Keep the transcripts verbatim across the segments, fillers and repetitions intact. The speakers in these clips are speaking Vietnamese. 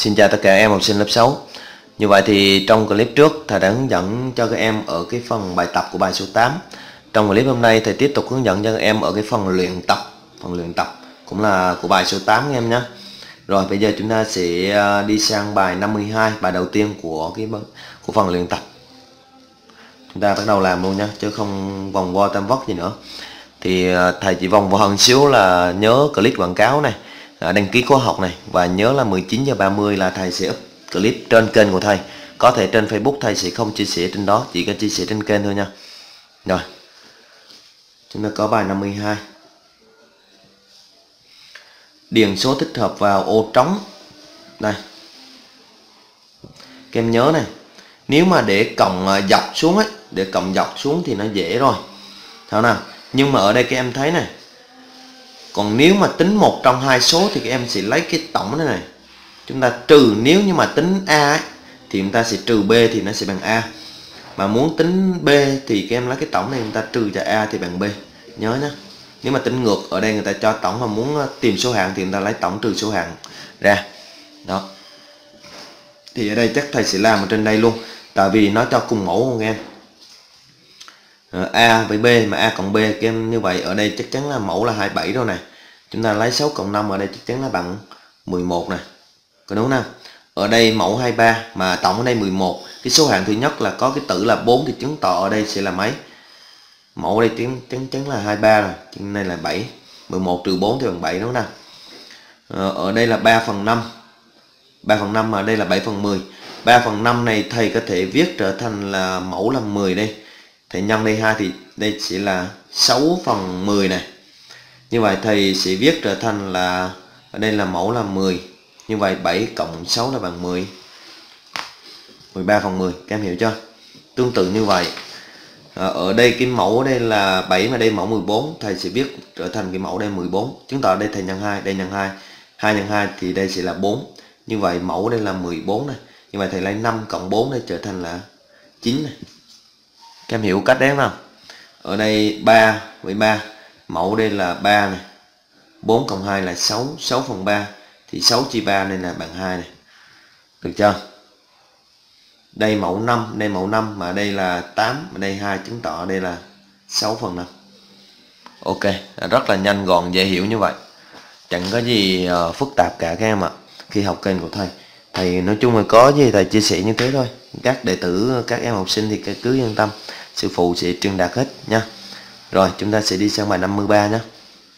Xin chào tất cả em học sinh lớp sáu. Như vậy thì trong clip trước thầy đã hướng dẫn cho các em ở cái phần bài tập của bài số tám. Trong clip hôm nay thầy tiếp tục hướng dẫn cho các em ở cái phần luyện tập. Phần luyện tập cũng là của bài số tám các em nhé. Rồi bây giờ chúng ta sẽ đi sang bài năm mươi hai, bài đầu tiên của cái của phần luyện tập. Chúng ta bắt đầu làm luôn nha, chứ không vòng vo tam vất gì nữa. Thì thầy chỉ vòng vo hơn xíu là nhớ click quảng cáo này, đăng ký khóa học này, và nhớ là mười chín giờ ba mươi là thầy sẽ up clip trên kênh của thầy. Có thể trên Facebook thầy sẽ không chia sẻ trên đó, chỉ có chia sẻ trên kênh thôi nha. Rồi chúng ta có bài năm mươi hai. Điền số thích hợp vào ô trống. Đây các em nhớ này, nếu mà để cộng dọc xuống ấy, để cộng dọc xuống thì nó dễ rồi, sao nào? Nhưng mà ở đây các em thấy này, còn nếu mà tính một trong hai số thì các em sẽ lấy cái tổng này này, chúng ta trừ, nếu như mà tính A ấy, thì chúng ta sẽ trừ B thì nó sẽ bằng A. Mà muốn tính B thì các em lấy cái tổng này, chúng ta trừ cho A thì bằng B. Nhớ nhé. Nếu mà tính ngược, ở đây người ta cho tổng, mà muốn tìm số hạng thì chúng ta lấy tổng trừ số hạng ra. Đó. Thì ở đây chắc thầy sẽ làm ở trên đây luôn, tại vì nó cho cùng mẫu không các em. A với B, mà A cộng B các em, như vậy ở đây chắc chắn là mẫu là hai mươi bảy rồi này. Chúng ta lấy sáu cộng năm, ở đây chắc chắn là bằng mười một này. Có đúng không? Ở đây mẫu hai mươi ba mà tổng ở đây mười một. Cái số hạng thứ nhất là có cái tử là bốn thì chứng tỏ ở đây sẽ là mấy? Mẫu ở đây chắc chắn, chắn là hai mươi ba rồi, cho nên này là bảy. mười một trừ bốn thì bằng bảy, đúng không nào? Ở đây là ba phần năm. ba phần năm mà ở đây là bảy phần mười. ba phần năm này thầy có thể viết trở thành là mẫu là mười đây. Thầy nhân đây hai thì đây sẽ là sáu phần mười này. Như vậy thầy sẽ viết trở thành là ở đây là mẫu là mười. Như vậy bảy cộng sáu là bằng mười. mười ba phần mười, các em hiểu chưa? Tương tự như vậy. À, ở đây cái mẫu ở đây là bảy mà đây mẫu mười bốn, thầy sẽ viết trở thành cái mẫu đây mười bốn. Chứng tỏ đây thầy nhân hai, đây nhân hai. hai nhân hai thì đây sẽ là bốn. Như vậy mẫu đây là mười bốn này. Như vậy thầy lấy năm cộng bốn đây trở thành là chín này. Các em hiểu cách đấy không? Ở đây ba với ba, mẫu đây là ba này. bốn cộng hai là sáu, sáu phần ba thì sáu chia ba nên là bằng hai này. Được chưa? Đây mẫu năm, đây mẫu năm mà đây là tám, mà đây hai, chứng tỏ đây là sáu phần năm. Ok, rất là nhanh gọn dễ hiểu như vậy. Chẳng có gì uh, phức tạp cả các em ạ. Khi học kênh của thầy, thầy nói chung là có gì thầy chia sẻ như thế thôi. Các đệ tử, các em học sinh thì cứ yên tâm, sư phụ sẽ truyền đạt hết nha. Rồi chúng ta sẽ đi sang bài năm mươi ba nhé.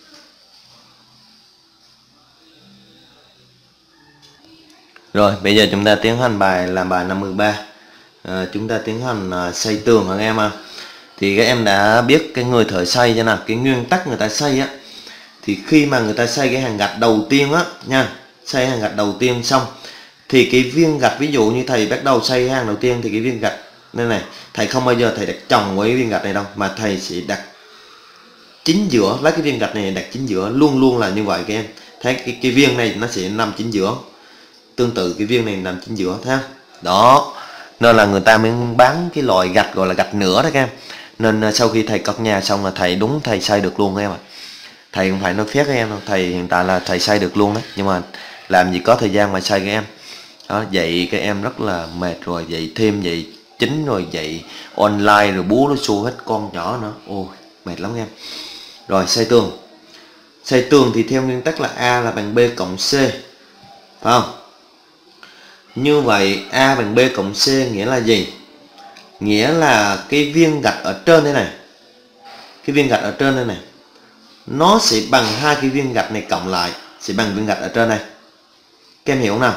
Rồi bây giờ chúng ta tiến hành bài làm bài năm mươi ba. à, Chúng ta tiến hành à, xây tường các em à. Thì các em đã biết cái người thợ xây cho nào, cái nguyên tắc người ta xây á, thì khi mà người ta xây cái hàng gạch đầu tiên á nha, xây hàng gạch đầu tiên xong thì cái viên gạch, ví dụ như thầy bắt đầu xây hàng đầu tiên thì cái viên gạch nên này, thầy không bao giờ thầy đặt chồng với viên gạch này đâu, mà thầy sẽ đặt chính giữa, lấy cái viên gạch này đặt chính giữa, luôn luôn là như vậy các em. Thấy cái, cái viên này nó sẽ nằm chính giữa, tương tự cái viên này nằm chính giữa, thấy không? Đó, nên là người ta mới bán cái loại gạch gọi là gạch nửa đó các em. Nên sau khi thầy cất nhà xong là thầy đúng thầy xây được luôn các em ạ. Thầy không phải nói phép các em đâu, thầy hiện tại là thầy xây được luôn đấy, nhưng mà làm gì có thời gian mà xây các em. Đó, dạy các em rất là mệt rồi, dạy thêm dạy chính rồi dạy online rồi bú nó xu hết con nhỏ nữa, ôi mệt lắm các em. Rồi xây tường. Xây tường thì theo nguyên tắc là A là bằng B cộng C, phải không? Như vậy A bằng B cộng C nghĩa là gì? Nghĩa là cái viên gạch ở trên đây này, cái viên gạch ở trên đây này, nó sẽ bằng hai cái viên gạch này cộng lại, sẽ bằng viên gạch ở trên này. Các em hiểu không nào?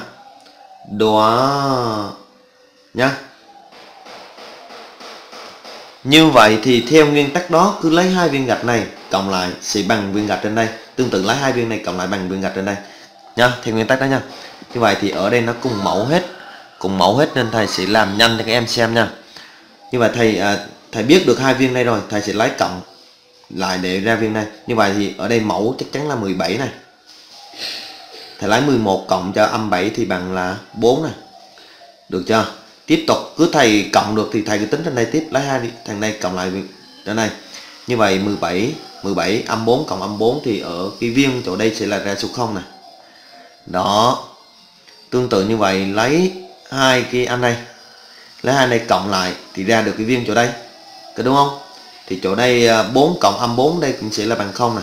Đó nhá. Như vậy thì theo nguyên tắc đó, cứ lấy hai viên gạch này cộng lại sẽ bằng viên gạch trên đây. Tương tự lấy hai viên này cộng lại bằng viên gạch trên đây nha, theo nguyên tắc đó nha. Như vậy thì ở đây nó cùng mẫu hết, cùng mẫu hết nên thầy sẽ làm nhanh cho các em xem nha. Như vậy thầy à, thầy biết được hai viên này rồi, thầy sẽ lấy cộng lại để ra viên này. Như vậy thì ở đây mẫu chắc chắn là mười bảy này. Thầy lấy mười một cộng cho âm bảy thì bằng là bốn này. Được chưa? Tiếp tục cứ thầy cộng được thì thầy cứ tính trên đây tiếp, lấy hai thằng đây cộng lại trên đây. Như vậy mười bảy, mười bảy âm bốn cộng âm bốn thì ở cái viên chỗ đây sẽ là ra số không này. Đó. Tương tự như vậy, lấy hai cái anh này, lấy hai này cộng lại thì ra được cái viên chỗ đây, có đúng không? Thì chỗ đây bốn cộng âm bốn đây cũng sẽ là bằng không này.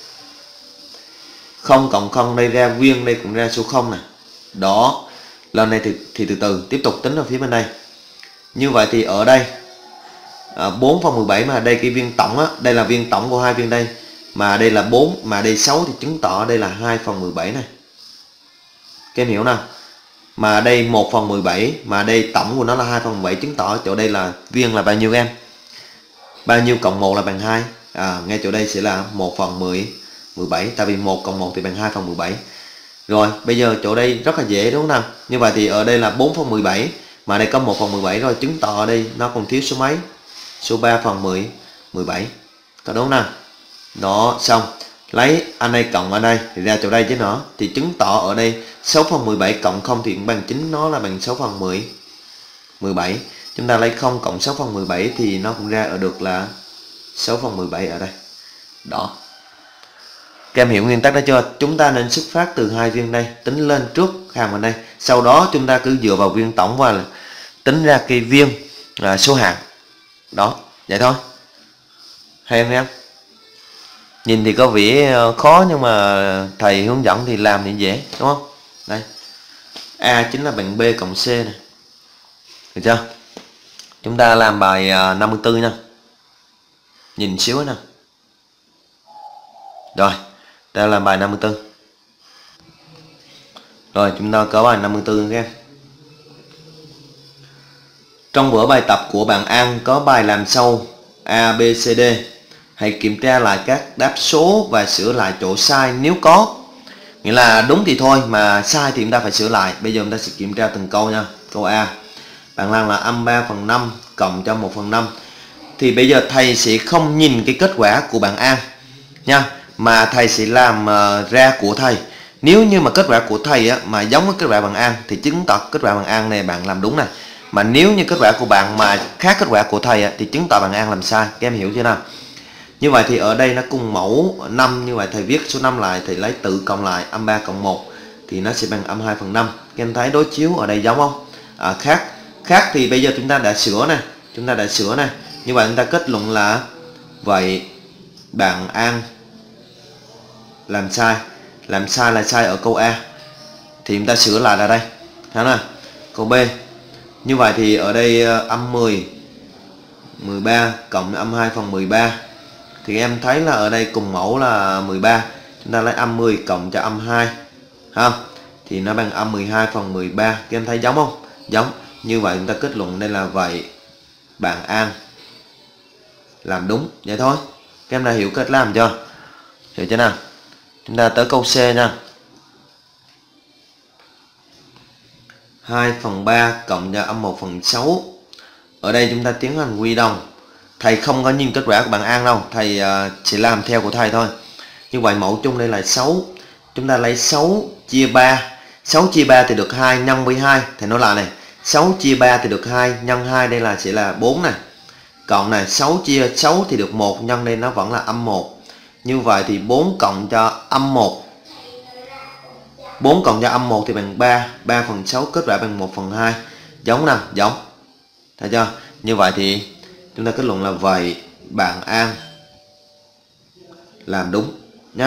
không cộng không đây ra viên, đây cũng ra số không này. Đó, lần này thì, thì từ từ tiếp tục tính ở phía bên đây. Như vậy thì ở đây à, bốn phần mười bảy mà đây cái viên tổng á, đây là viên tổng của hai viên đây. Mà đây là bốn, mà đây sáu thì chứng tỏ đây là hai phần mười bảy này. Các em hiểu nào? Mà đây một phần mười bảy, mà đây tổng của nó là hai phần mười bảy, chứng tỏ chỗ đây là viên là bao nhiêu em? Bao nhiêu cộng một là bằng hai. À, ngay chỗ đây sẽ là một phần mười, mười bảy, tại vì một cộng một thì bằng hai phần mười bảy. Rồi, bây giờ chỗ đây rất là dễ đúng không nào? Như vậy thì ở đây là bốn phần mười bảy, mà đây có một phần mười bảy rồi, chứng tỏ ở đây nó còn thiếu số mấy? Số ba phần mười, mười bảy. Có đúng không nào? Đó, xong. Lấy anh đây cộng ở đây thì ra chỗ đây chứ nữa. Thì chứng tỏ ở đây sáu phần mười bảy cộng không thì cũng bằng chín, nó là bằng sáu phần mười, mười bảy. Chúng ta lấy không cộng sáu phần mười bảy thì nó cũng ra ở được là sáu phần mười bảy ở đây. Đó. Các em hiểu nguyên tắc đó chưa? Chúng ta nên xuất phát từ hai viên đây, tính lên trước hàng bên đây. Sau đó chúng ta cứ dựa vào viên tổng và tính ra cái viên là số hạng. Đó, vậy thôi. Hay không em? Nhìn thì có vẻ khó nhưng mà thầy hướng dẫn thì làm thì dễ, đúng không? Đây. A chính là bằng B cộng C này. Được chưa? Chúng ta làm bài năm mươi tư nha. Nhìn xíu nè. Rồi, đây là bài năm mươi tư. Rồi, chúng ta có bài năm mươi tư các em. Trong vở bài tập của bạn An có bài làm sau A, B, C, D. Hãy kiểm tra lại các đáp số và sửa lại chỗ sai nếu có. Nghĩa là đúng thì thôi, mà sai thì chúng ta phải sửa lại. Bây giờ chúng ta sẽ kiểm tra từng câu nha. Câu A, bạn làm là âm ba phần năm cộng cho một phần năm. Thì bây giờ thầy sẽ không nhìn cái kết quả của bạn An nha, mà thầy sẽ làm uh, ra của thầy. Nếu như mà kết quả của thầy á, mà giống với kết quả bạn An thì chứng tỏ kết quả bạn An này bạn làm đúng này. Mà nếu như kết quả của bạn mà khác kết quả của thầy á, thì chứng tỏ bạn An làm sai. Các em hiểu chưa nào? Như vậy thì ở đây nó cùng mẫu năm, như vậy thầy viết số năm lại, thầy lấy tự cộng lại âm ba cộng một thì nó sẽ bằng âm hai phần năm. Các em thấy đối chiếu ở đây giống không? À, khác. Khác thì bây giờ chúng ta đã sửa này, chúng ta đã sửa này. Như vậy chúng ta kết luận là vậy bạn An làm sai. Làm sai là sai ở câu A. Thì chúng ta sửa lại là đây. Thấy nào? Câu B. Như vậy thì ở đây âm mười, mười ba cộng âm hai phần mười ba. Thì em thấy là ở đây cùng mẫu là mười ba. Chúng ta lấy âm mười cộng cho âm hai. Không? Thì nó bằng âm mười hai phần mười ba. Các em thấy giống không? Giống. Như vậy chúng ta kết luận đây là vậy bạn An làm đúng. Vậy thôi. Các em đã hiểu cách làm chưa? Hiểu chưa nào? Chúng ta tới câu C nha. hai phần ba cộng cho âm một phần sáu. Ở đây chúng ta tiến hành quy đồng. Thầy không có nhìn kết quả của bạn An đâu, thầy uh, chỉ làm theo của thầy thôi. Như vậy mẫu chung đây là sáu. Chúng ta lấy sáu chia ba. sáu chia ba thì được hai nhân với hai. Thầy nói lại này, sáu chia ba thì được hai nhân hai, đây là sẽ là bốn này. Cộng này, sáu chia sáu thì được một, nhân đây nó vẫn là âm một. Như vậy thì bốn cộng cho âm một. bốn cộng cho âm một thì bằng ba. ba phần sáu kết quả bằng một phần hai. Giống nào? Giống. Thấy chưa? Như vậy thì chúng ta kết luận là vậy bạn An làm đúng nhá.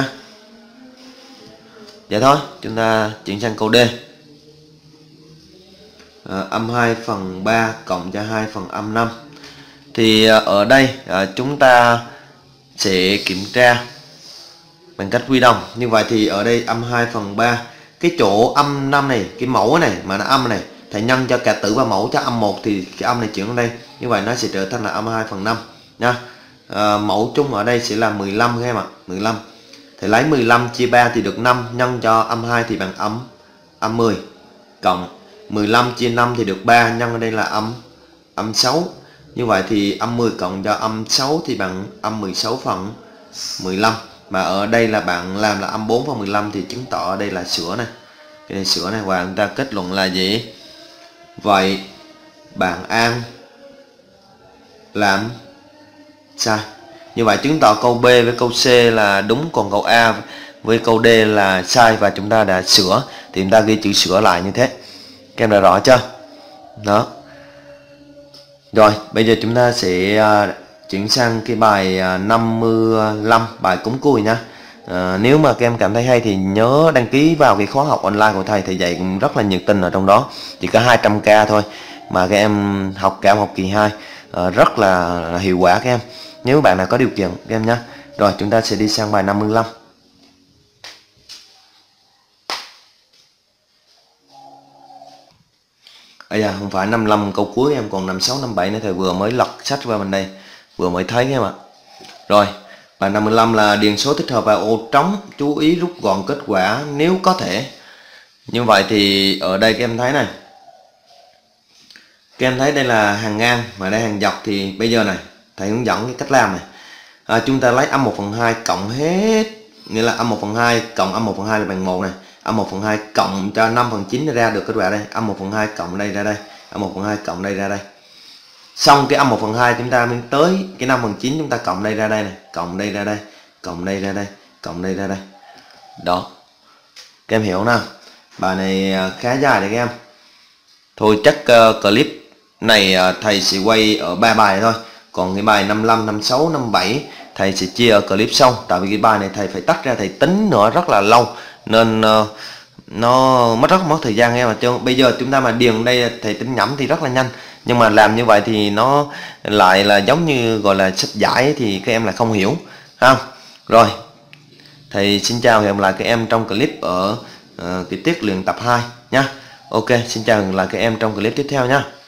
Vậy thôi, chúng ta chuyển sang câu D. À, âm hai phần ba cộng cho hai phần âm năm. Thì ở đây à, chúng ta sẽ kiểm tra bằng cách quy đồng. Như vậy thì ở đây âm hai phần ba, cái chỗ âm năm này, cái mẫu này mà nó âm này, thầy nhân cho cả tử và mẫu cho âm một thì cái âm này chuyển lên đây. Như vậy nó sẽ trở thành là âm hai phần năm nha. À, mẫu chung ở đây sẽ là mười lăm các em ạ. mười lăm. Thầy lấy mười lăm chia ba thì được năm, nhân cho âm hai thì bằng âm âm mười. Cộng mười lăm chia năm thì được ba, nhân ở đây là âm âm sáu. Như vậy thì âm mười cộng cho âm sáu thì bằng âm mười sáu phần mười lăm. Mà ở đây là bạn làm là âm bốn phần mười lăm thì chứng tỏ ở đây là sửa này. Cái này sửa này, và chúng ta kết luận là gì? Vậy bạn An làm sai. Như vậy chứng tỏ câu B với câu C là đúng, còn câu A với câu D là sai và chúng ta đã sửa. thì chúng ta ghi chữ sửa lại như thế. Các em đã rõ chưa? Đó. Rồi bây giờ chúng ta sẽ uh, chuyển sang cái bài uh, năm mươi lăm, bài cúng cùi nha. À, nếu mà các em cảm thấy hay thì nhớ đăng ký vào cái khóa học online của thầy. Thầy dạy cũng rất là nhiệt tình ở trong đó, chỉ có hai trăm k thôi mà các em học cả học kỳ hai à, rất là, là hiệu quả các em, nếu bạn nào có điều kiện các em nhé. Rồi chúng ta sẽ đi sang bài năm mươi lăm. Bây giờ không phải năm mươi lăm câu cuối em, còn năm sáu năm bảy nữa, thầy vừa mới lật sách qua bên đây vừa mới thấy em ạ. Rồi bài năm mươi lăm là điền số thích hợp vào ô trống, chú ý rút gọn kết quả nếu có thể. Như vậy thì ở đây các em thấy này, các em thấy đây là hàng ngang và đây hàng dọc, thì bây giờ này thầy hướng dẫn cái cách làm này. À, chúng ta lấy âm một phần hai cộng hết, nghĩa là âm một phần hai cộng âm một phần hai là bằng một này, âm một phần hai cộng cho năm phần chín ra được kết quả đây, âm một phần hai cộng đây ra đây, âm một phần hai cộng đây ra đây. Xong cái âm một phần hai chúng ta mới tới cái năm phần chín, chúng ta cộng đây ra đây này, cộng đây ra đây, cộng đây ra đây, cộng đây ra đây. Đó. Các em hiểu nào? Bài này khá dài đấy các em. Thôi chắc uh, clip này uh, thầy sẽ quay ở ba bài thôi. Còn cái bài năm mươi lăm, năm mươi sáu, năm mươi bảy thầy sẽ chia ở clip sau. Tại vì cái bài này thầy phải tách ra thầy tính nữa rất là lâu, nên uh, nó mất rất mất thời gian em. Mà chứ bây giờ chúng ta mà điền đây thầy tính nhẩm thì rất là nhanh, nhưng mà làm như vậy thì nó lại là giống như gọi là sách giải thì các em lại không hiểu không. Rồi thầy xin chào và hẹn gặp lại các em trong clip ở uh, cái tiết luyện tập hai nhá. Ok, xin chào và hẹn gặp lại các em trong clip tiếp theo nhá.